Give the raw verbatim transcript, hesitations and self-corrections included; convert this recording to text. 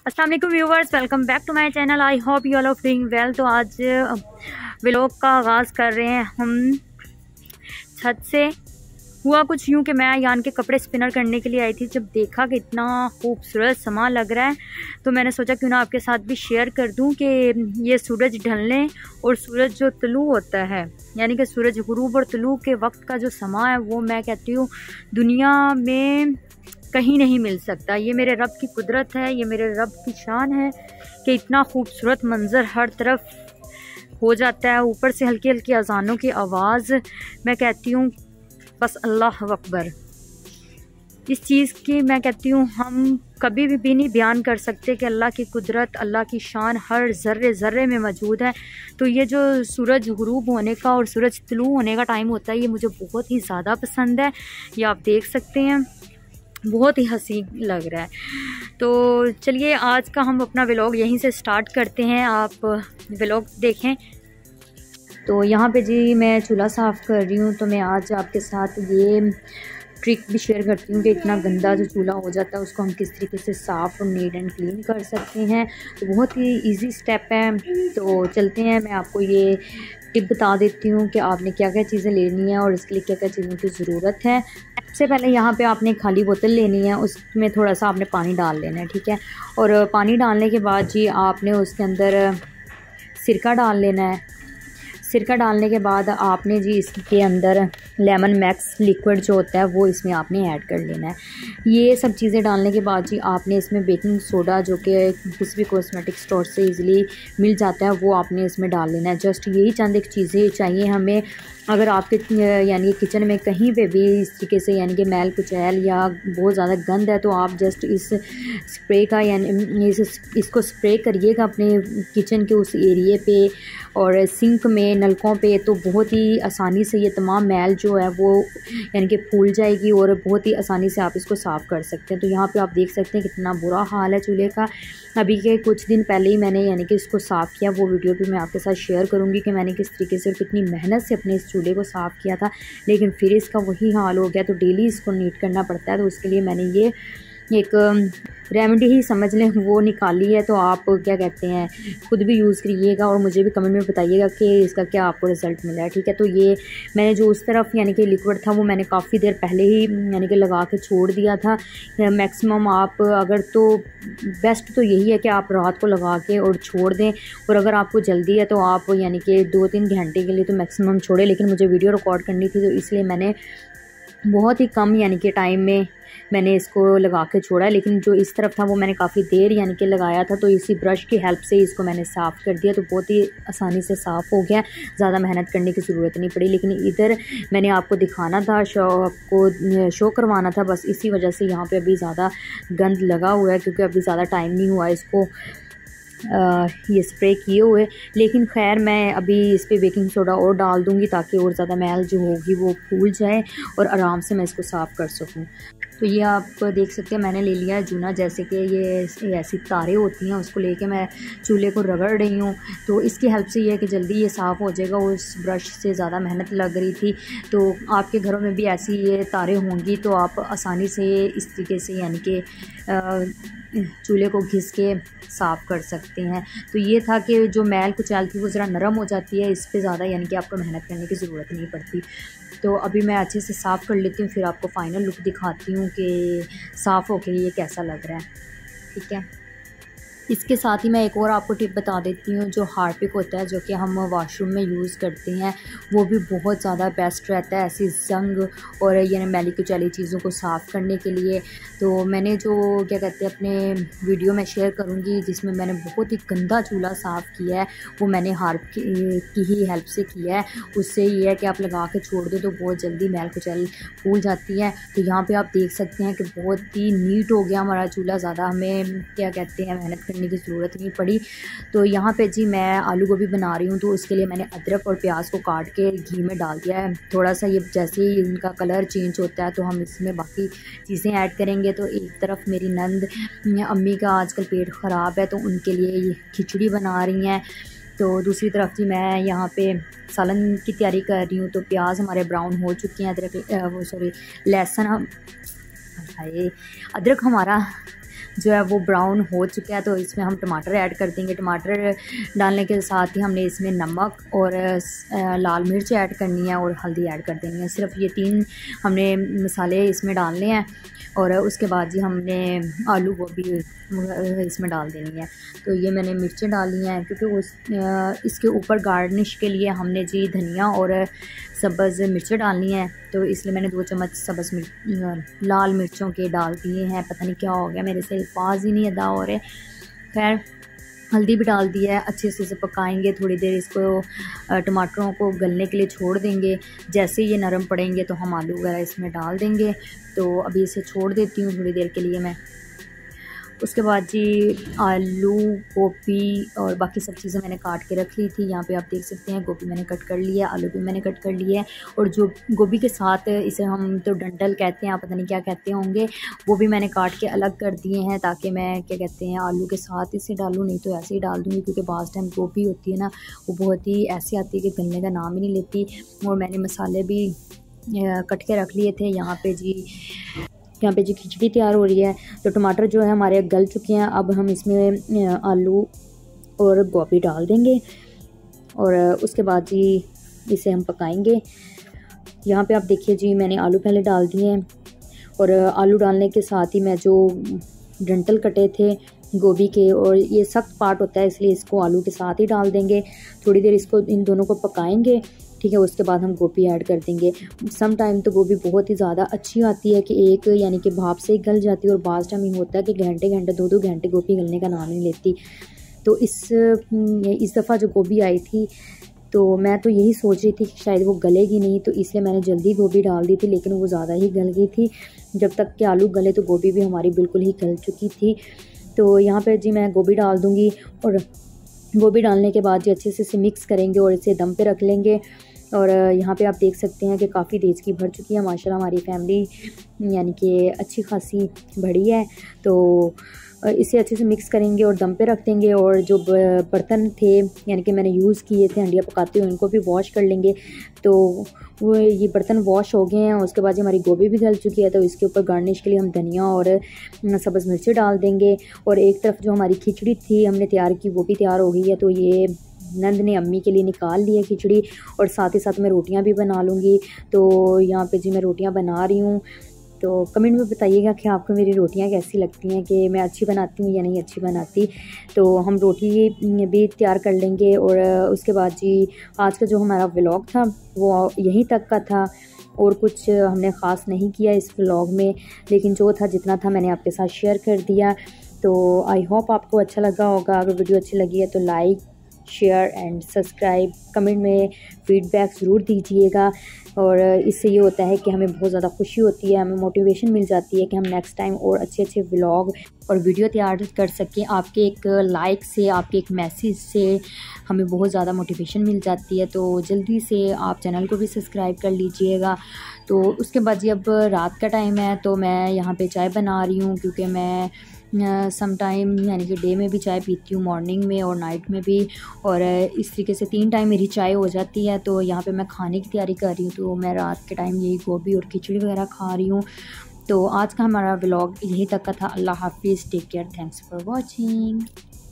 अस्सलाम वालेकुम viewers, welcome back to my channel. I hope you all are doing well. तो आज vlog का आगाज़ कर रहे हैं हम छत से। हुआ कुछ यूँ कि मैं यान के कपड़े स्पिनर करने के लिए आई थी। जब देखा कि इतना खूबसूरत समा लग रहा है तो मैंने सोचा क्यों ना आपके साथ भी शेयर कर दूं कि ये सूरज ढलने और सूरज जो तुलू होता है, यानी कि सूरज गुरूब और तुलू के वक्त का जो समा है, वो मैं कहती हूँ दुनिया में कहीं नहीं मिल सकता। ये मेरे रब की कुदरत है, ये मेरे रब की शान है कि इतना खूबसूरत मंज़र हर तरफ हो जाता है। ऊपर से हल्की हल्की अजानों की आवाज़, मैं कहती हूँ बस अल्लाह अकबर। इस चीज़ की मैं कहती हूँ हम कभी भी, भी नहीं बयान कर सकते कि अल्लाह की कुदरत, अल्लाह की शान हर ज़र्रे ज़र्रे में मौजूद है। तो ये जो सूरज गुरूब होने का और सूरज तुलू होने का टाइम होता है, ये मुझे बहुत ही ज़्यादा पसंद है। ये आप देख सकते हैं, बहुत ही हसीन लग रहा है। तो चलिए आज का हम अपना व्लॉग यहीं से स्टार्ट करते हैं, आप व्लॉग देखें। तो यहाँ पे जी मैं चूल्हा साफ़ कर रही हूँ। तो मैं आज आपके साथ ये ट्रिक भी शेयर करती हूँ कि इतना गंदा जो चूल्हा हो जाता है उसको हम किस तरीके से साफ़ और नीट एंड क्लीन कर सकते हैं। तो बहुत ही इजी स्टेप है। तो चलते हैं, मैं आपको ये टिप बता देती हूँ कि आपने क्या क्या चीज़ें लेनी है और इसके लिए क्या क्या चीज़ों की ज़रूरत है। सबसे पहले यहाँ पे आपने खाली बोतल लेनी है, उसमें थोड़ा सा आपने पानी डाल लेना है, ठीक है। और पानी डालने के बाद जी आपने उसके अंदर सिरका डाल लेना है। सिरका डालने के बाद आपने जी इसके अंदर लेमन मैक्स लिक्विड जो होता है वो इसमें आपने ऐड कर लेना है। ये सब चीज़ें डालने के बाद जी आपने इसमें बेकिंग सोडा, जो कि किसी भी कॉस्मेटिक स्टोर से इजीली मिल जाता है, वो आपने इसमें डाल लेना है। जस्ट यही चंद एक चीज़ें चाहिए हमें। अगर आपके यानी किचन में कहीं पे भी इस तरीके से यानी कि मैल कुचैल या बहुत ज़्यादा गंद है, तो आप जस्ट इस स्प्रे का यानी इस इसको स्प्रे करिएगा अपने किचन के उस एरिए पे और सिंक में, नलकों पे। तो बहुत ही आसानी से ये तमाम मैल जो है वो यानी कि फूल जाएगी और बहुत ही आसानी से आप इसको साफ़ कर सकते हैं। तो यहाँ पे आप देख सकते हैं कितना बुरा हाल है चूल्हे का। अभी के कुछ दिन पहले ही मैंने यानी कि इसको साफ़ किया, वो वीडियो भी मैं आपके साथ शेयर करूँगी कि मैंने किस तरीके से और कितनी मेहनत से अपने इस चूल्हे को साफ़ किया था। लेकिन फिर इसका वही हाल हो गया। तो डेली इसको नीट करना पड़ता है। तो उसके लिए मैंने ये एक रेमेडी ही समझ लें वो निकाली है। तो आप क्या कहते हैं खुद भी यूज़ करिएगा और मुझे भी कमेंट में बताइएगा कि इसका क्या आपको रिज़ल्ट मिला है, ठीक है। तो ये मैंने जो उस तरफ यानी कि लिक्विड था वो मैंने काफ़ी देर पहले ही यानी कि लगा के छोड़ दिया था। मैक्सिमम आप अगर, तो बेस्ट तो यही है कि आप रात को लगा के और छोड़ दें। और अगर आपको जल्दी है तो आप यानी कि दो तीन घंटे के लिए तो मैक्सिमम छोड़ें। लेकिन मुझे वीडियो रिकॉर्ड करनी थी तो इसलिए मैंने बहुत ही कम यानी कि टाइम में मैंने इसको लगा के छोड़ा। लेकिन जो इस तरफ था वो मैंने काफ़ी देर यानी कि लगाया था। तो इसी ब्रश की हेल्प से इसको मैंने साफ़ कर दिया। तो बहुत ही आसानी से साफ़ हो गया, ज़्यादा मेहनत करने की ज़रूरत नहीं पड़ी। लेकिन इधर मैंने आपको दिखाना था, शो आपको शो करवाना था, बस इसी वजह से यहाँ पे अभी ज़्यादा गंद लगा हुआ है, क्योंकि अभी ज़्यादा टाइम नहीं हुआ इसको आ, ये स्प्रे किए हुए। लेकिन खैर मैं अभी इस पर बेकिंग सोडा और डाल दूँगी ताकि और ज़्यादा मैल जो होगी वो फूल जाए और आराम से मैं इसको साफ़ कर सकूँ। तो ये आप देख सकते हैं मैंने ले लिया है जूना, जैसे कि ये ऐसी तारें होती हैं, उसको लेके मैं चूल्हे को रगड़ रही हूँ। तो इसकी हेल्प से ये है कि जल्दी ये साफ़ हो जाएगा। उस ब्रश से ज़्यादा मेहनत लग रही थी। तो आपके घरों में भी ऐसी ये तारें होंगी तो आप आसानी से इस तरीके से यानी कि चूल्हे को घिस के साफ़ कर सकते हैं। तो ये था कि जो मैल कुचैल थी वो ज़रा नरम हो जाती है, इस पे ज़्यादा यानी कि आपको मेहनत करने की ज़रूरत नहीं पड़ती। तो अभी मैं अच्छे से साफ़ कर लेती हूँ, फिर आपको फ़ाइनल लुक दिखाती हूँ कि साफ़ होके ये कैसा लग रहा है, ठीक है। इसके साथ ही मैं एक और आपको टिप बता देती हूँ। जो हार्पिक होता है जो कि हम वॉशरूम में यूज़ करते हैं, वो भी बहुत ज़्यादा बेस्ट रहता है ऐसी जंग और यानी मैली कुचैली चीज़ों को साफ़ करने के लिए। तो मैंने जो क्या कहते हैं अपने वीडियो में शेयर करूँगी जिसमें मैंने बहुत ही गंदा चूल्हा साफ़ किया है, वो मैंने हार्प की ही हेल्प से किया है। उससे ये है कि आप लगा के छोड़ दो तो बहुत जल्दी मैल कुचैल फूल जाती है। तो यहाँ पर आप देख सकते हैं कि बहुत ही नीट हो गया हमारा चूल्हा, ज़्यादा हमें क्या कहते हैं मेहनत करने की ज़रूरत नहीं पड़ी। तो यहाँ पे जी मैं आलू गोभी बना रही हूँ, तो उसके लिए मैंने अदरक और प्याज को काट के घी में डाल दिया है। थोड़ा सा ये जैसे ही इनका कलर चेंज होता है तो हम इसमें बाकी चीज़ें ऐड करेंगे। तो एक तरफ मेरी नंद अम्मी का आजकल पेट ख़राब है तो उनके लिए ये खिचड़ी बना रही हैं। तो दूसरी तरफ जी मैं यहाँ पे सालन की तैयारी कर रही हूँ। तो प्याज हमारे ब्राउन हो चुके हैं, अदरक वो सॉरी लहसुन हम अदरक हमारा जो है वो ब्राउन हो चुका है, तो इसमें हम टमाटर ऐड कर देंगे। टमाटर डालने के साथ ही हमने इसमें नमक और लाल मिर्च ऐड करनी है और हल्दी ऐड कर देनी है। सिर्फ ये तीन हमने मसाले इसमें डालने हैं और उसके बाद जी हमने आलू गोभी इसमें डाल देनी है। तो ये मैंने मिर्चें डाली हैं क्योंकि उस इसके ऊपर गार्निश के लिए हमने जी धनिया और सब्ज़ मिर्चें डालनी है, तो इसलिए मैंने दो चम्मच सब्ज़ मिर्च लाल मिर्चों के डाल दिए हैं। पता नहीं क्या हो गया, मेरे से अल्फाज ही नहीं अदा हो रहे। खैर हल्दी भी डाल दी है, अच्छे से इसे पकाएंगे थोड़ी देर, इसको टमाटरों को गलने के लिए छोड़ देंगे। जैसे ये नरम पड़ेंगे तो हम आलू वगैरह इसमें डाल देंगे। तो अभी इसे छोड़ देती हूँ थोड़ी देर के लिए मैं। उसके बाद जी आलू गोभी और बाकी सब चीज़ें मैंने काट के रख ली थी। यहाँ पे आप देख सकते हैं गोभी मैंने कट कर लिया, आलू भी मैंने कट कर लिया है। और जो गोभी के साथ इसे हम तो डंठल कहते हैं, आप पता नहीं क्या कहते होंगे, वो भी मैंने काट के अलग कर दिए हैं ताकि मैं क्या कहते हैं आलू के साथ इसे डालूँ, नहीं तो ऐसे ही डाल दूँगी क्योंकि बाज़ टाइम गोभी होती है ना वो बहुत ही ऐसी आती है कि गलने का नाम ही नहीं लेती। और मैंने मसाले भी कट के रख लिए थे। यहाँ पे जी यहाँ पे जी खिचड़ी तैयार हो रही है। तो टमाटर जो है हमारे गल चुके हैं, अब हम इसमें आलू और गोभी डाल देंगे और उसके बाद जी इसे हम पकाएंगे। यहाँ पे आप देखिए जी मैंने आलू पहले डाल दिए हैं और आलू डालने के साथ ही मैं जो डंठल कटे थे गोभी के, और ये सख्त पार्ट होता है इसलिए इसको आलू के साथ ही डाल देंगे। थोड़ी देर इसको इन दोनों को पकाएंगे, ठीक है। उसके बाद हम गोभी ऐड कर देंगे। सम टाइम तो गोभी बहुत ही ज़्यादा अच्छी आती है कि एक यानी कि भाप से ही गल जाती है, और बाज़ टाइम ये होता है कि घंटे घंटे दो दो घंटे गोभी गलने का नाम नहीं लेती। तो इस इस दफ़ा जो गोभी आई थी तो मैं तो यही सोच रही थी कि शायद वो गलेगी नहीं, तो इसलिए मैंने जल्दी गोभी डाल दी थी, लेकिन वो ज़्यादा ही गल गई थी। जब तक कि आलू गले तो गोभी भी हमारी बिल्कुल ही गल चुकी थी। तो यहाँ पर जी मैं गोभी डाल दूँगी और गोभी डालने के बाद जी अच्छे से इसे मिक्स करेंगे और इसे दम पे रख लेंगे। और यहाँ पे आप देख सकते हैं कि काफ़ी देचकी भर चुकी है माशाल्लाह हमारी फैमिली, यानी कि अच्छी खासी बड़ी है। तो इसे अच्छे से मिक्स करेंगे और दम पे रख देंगे। और जो बर्तन थे यानी कि मैंने यूज़ किए थे हंडिया पकाते हुए, उनको भी वॉश कर लेंगे। तो वो ये बर्तन वॉश हो गए हैं। उसके बाद हमारी गोभी भी गल चुकी है, तो इसके ऊपर गार्निश के लिए हम धनिया और सब्ज़ मिर्ची डाल देंगे। और एक तरफ जो हमारी खिचड़ी थी हमने तैयार की वो भी तैयार हो गई है। तो ये नंद ने अम्मी के लिए निकाल ली है खिचड़ी, और साथ ही साथ मैं रोटियां भी बना लूँगी। तो यहाँ पे जी मैं रोटियां बना रही हूँ। तो कमेंट में बताइएगा कि आपको मेरी रोटियां कैसी लगती हैं, कि मैं अच्छी बनाती हूँ या नहीं अच्छी बनाती। तो हम रोटी भी तैयार कर लेंगे। और उसके बाद जी आज का जो हमारा व्लॉग था वो यहीं तक का था, और कुछ हमने ख़ास नहीं किया इस व्लॉग में, लेकिन जो था जितना था मैंने आपके साथ शेयर कर दिया। तो आई होप आपको अच्छा लगा होगा। अगर वीडियो अच्छी लगी है तो like share and subscribe, comment में फीडबैक ज़रूर दीजिएगा। और इससे ये होता है कि हमें बहुत ज़्यादा खुशी होती है, हमें मोटिवेशन मिल जाती है कि हम नेक्स्ट टाइम और अच्छे अच्छे व्लॉग और वीडियो तैयार कर सकें। आपके एक लाइक से, आपके एक मैसेज से हमें बहुत ज़्यादा मोटिवेशन मिल जाती है। तो जल्दी से आप चैनल को भी सब्सक्राइब कर लीजिएगा। तो उसके बाद जी अब रात का टाइम है, तो मैं यहाँ पे चाय बना रही हूँ, क्योंकि मैं सम टाइम यानी कि डे में भी चाय पीती हूँ, मॉर्निंग में और नाइट में भी, और इस तरीके से तीन टाइम मेरी चाय हो जाती है। तो यहाँ पे मैं खाने की तैयारी कर रही हूँ, तो मैं रात के टाइम यही गोभी और खिचड़ी वगैरह खा रही हूँ। तो आज का हमारा व्लॉग यहीं तक का था। अल्लाह हाफिज़, take care, thanks for watching.